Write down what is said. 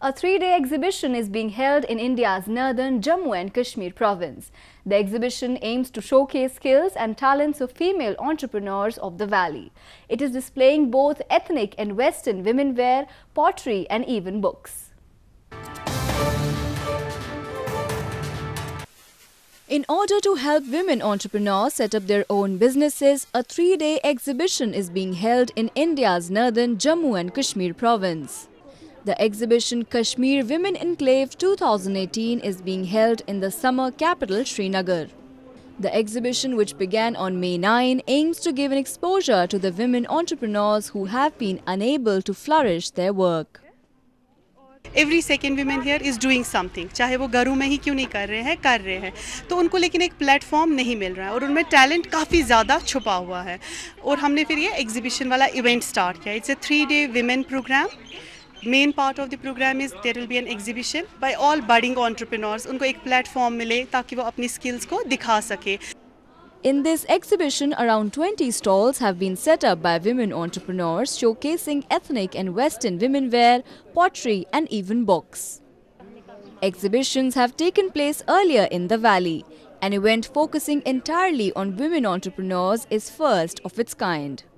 A three-day exhibition is being held in India's northern Jammu and Kashmir province. The exhibition aims to showcase skills and talents of female entrepreneurs of the valley. It is displaying both ethnic and Western women wear, pottery and even books. In order to help women entrepreneurs set up their own businesses, a three-day exhibition is being held in India's northern Jammu and Kashmir province. The exhibition Kashmir Women Enclave 2018 is being held in the summer capital Srinagar. The exhibition, which began on May 9, aims to give an exposure to the women entrepreneurs who have been unable to flourish their work. Every second woman here is doing something, चाहे वो घरों में ही क्यों नहीं कर रहे हैं तो उनको लेकिन एक प्लेटफॉर्म नहीं मिल रहा है और उनमें टैलेंट काफ़ी ज़्यादा छुपा हुआ है और हमने फिर ये एग्जीबिशन वाला इवेंट स्टार्ट किया. It's a 3-day women program. Main part of the program is there will be an exhibition by all budding entrepreneurs. उनको एक प्लेटफॉर्म मिले ताकि वो अपनी स्किल्स को दिखा सके. In this exhibition, around 20 stalls have been set up by women entrepreneurs showcasing ethnic and Western women wear, pottery and even books. Exhibitions have taken place earlier in the valley. An event focusing entirely on women entrepreneurs is first of its kind.